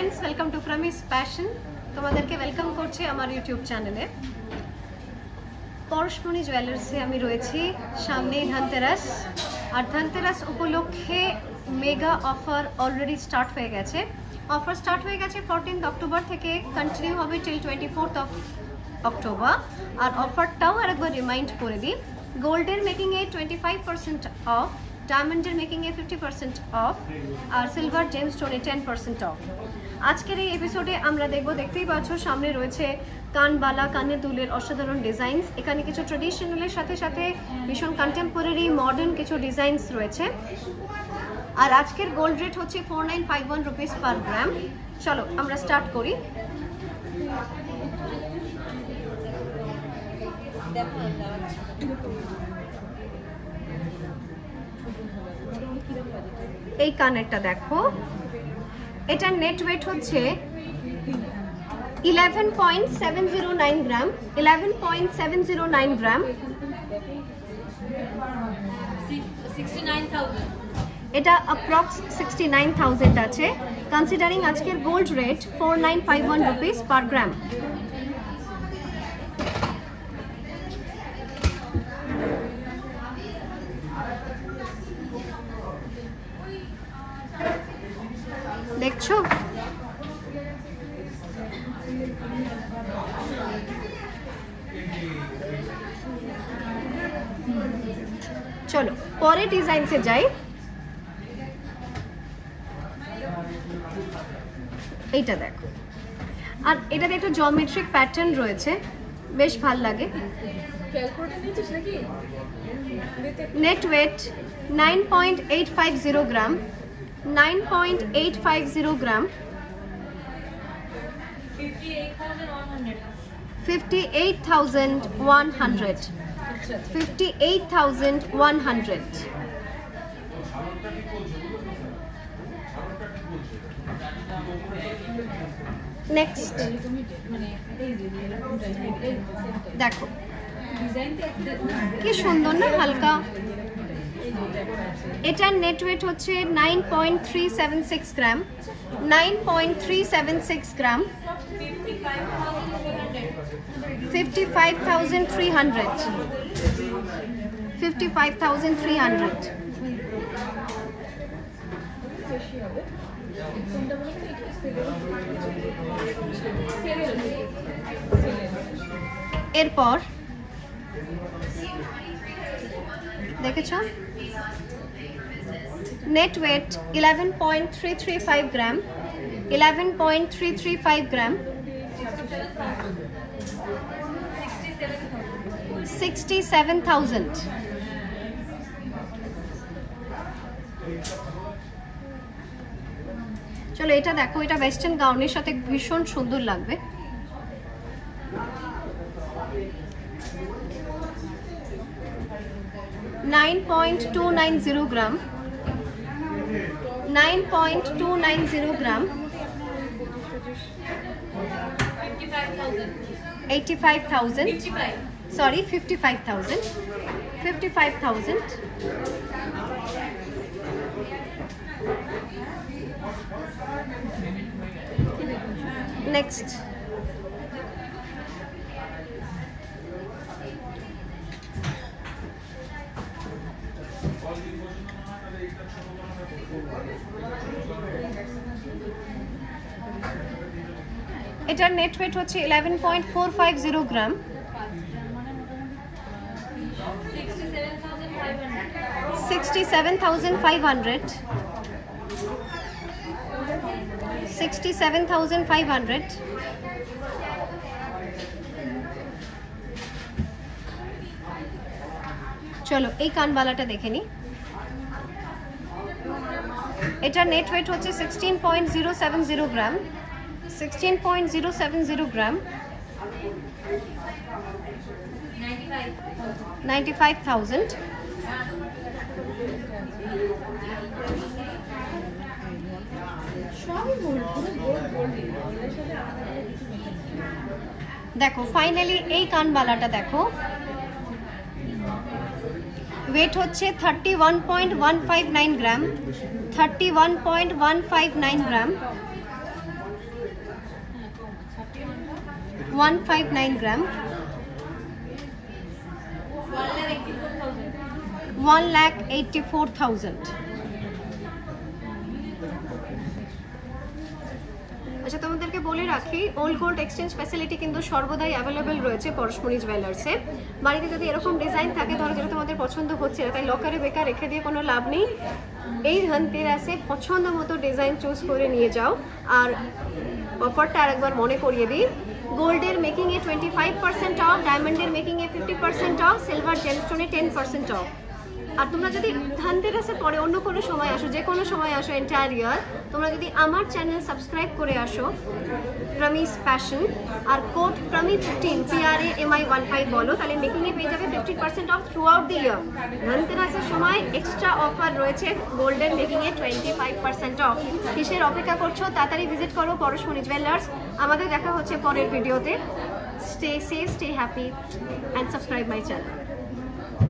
Friends welcome to promise passion তোমাদেরকে welcome করছি আমার ইউটিউব চ্যানেলে পরশমণি জুয়েলার্সে আমি রয়েছি সামনেই ধনতেরাস আর ধনতেরাস উপলক্ষে মেগা অফার অলরেডি স্টার্ট হয়ে গেছে অফার স্টার্ট হয়ে গেছে 14th অক্টোবর থেকে কন্টিনিউ হবে টিল 24th অফ অক্টোবর আর অফারটাও আরেকবার রিমাইন্ড করে দিই গোল্ডের মেকিং এ 25% অফ ডায়মন্ডের মেকিং এ 50% অফ আর সিলভার জেমস্টোনে 10% অফ আজকের এই এপিসোডে আমরা দেখতেই পাচ্ছ সামনে রয়েছে কানবালা কানের দুলের অসাধারণ ডিজাইনস এখানে কিছু ট্র্যাডিশনালের সাথে সাথে ভীষণ কন্টেম্পোরারি মডার্ন কিছু ডিজাইনস রয়েছে আর আজকের গোল্ড রেট হচ্ছে 4951 রুপিস পার গ্রাম চলো আমরা স্টার্ট করি এই কানেরটা দেখো এটার নেট ওয়েট হচ্ছে 11.709 গ্রাম 11.709 গ্রাম 69,000 এটা অ্যাপ্রক্স 69,000 আছে কনসিডারিং আজকের gold rate 4951 rupees per gram দেখছো চলো পরে ডিজাইন সে যাই এইটা দেখো আর এটাতে একটা জিওমেট্রিক প্যাটার্ন রয়েছে বেশ ভালো লাগে net weight 9.850 gram 9.850 gram 58,100 58,100 next দেখো কি সুন্দর না হালকা এটার নেট ওয়েট হচ্ছে 9.376 গ্রাম 9.376 গ্রাম 55,300 55,300 এরপর দেখেছো net weight 11.335 gram 11.335 gram 67,000 চলো এটা দেখো এটা ওয়েস্টার্ন গাউনের সাথে ভীষণ সুন্দর লাগবে $9.290 gram 9.290 gram 85,000 sorry 55,000 55,000 next এটার নেট ওয়েট হচ্ছে 11.450 গ্রাম 67,500 67,500 চলো এই কানবালাটা দেখে নি এটার নেট ওয়েট হচ্ছে 16.070 গ্রাম 16.070 gram 95,000 দেখো ফাইনালি এই কানবালাটা দেখো ওয়েট হচ্ছে 31.159 গ্রাম 31.159 গ্রাম 159 গ্রাম, 1,84,000। আচ্ছা, তোমাদেরকে বলে রাখি ওল্ড গোল্ড এক্সচেঞ্জ ফ্যাসিলিটি কিন্তু সর্বদাই অ্যাভেলেবেল রয়েছে পরশমণি জুয়েলার্সে। বাড়িতে যদি এরকম ডিজাইন থাকে, ধরো যেটা তোমাদের পছন্দ হচ্ছে না, তাই লকারে বেকার রেখে দিয়ে কোনো লাভ নেই। এই ধনতেরাসে পছন্দ মতো ডিজাইন চুজ করে নিয়ে যাও। আর অফারটা আরেকবার মনে করিয়ে দিই, গোল্ডের মেকিংয়ে 25% অফ, ডায়মন্ডের মেকিংয়ে 50% অফ, সিলভার জেমস্টোনে 10% অফ। আর তোমরা যদি ধনতেরাসের পরে অন্য কোনো সময় আসো, যে কোনো সময় আসো এন্টায়ার ইয়ার, তোমরা যদি আমার চ্যানেল সাবস্ক্রাইব করে আসো প্রমিস প্যাশন আর কোড PRAMI15 PRAMI15 বলো, তাহলে মেকিংয়ে পেয়ে যাবে 50% off throughout the year. ধনতেরাসের সময় এক্সট্রা অফার রয়েছে গোল্ডের মেকিংয়ে 25% অফ। কিসের অপেক্ষা করছো? তাড়াতাড়ি ভিজিট করো পরশমণি জুয়েলার্স। আমাদের দেখা হচ্ছে পরের ভিডিওতে। Stay safe, stay happy and subscribe my channel.